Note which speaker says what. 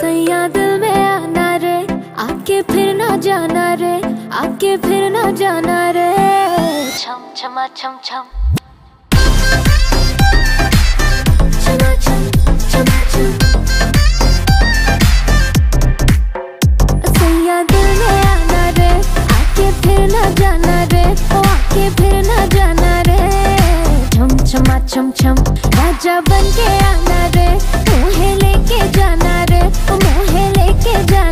Speaker 1: सैया दिल में आना रे, आके फिर ना जाना रे, आके फिर ना जाना रे। छम छमा छम छम छमा छम छमा छम। सैया दिल में आना रे, आके फिर ना जाना रे, ओ आके फिर ना जाना रे। छम छमा छम छम राजा बन के आना रे, मोहे लेके जाना रे, मोहे लेके जाना।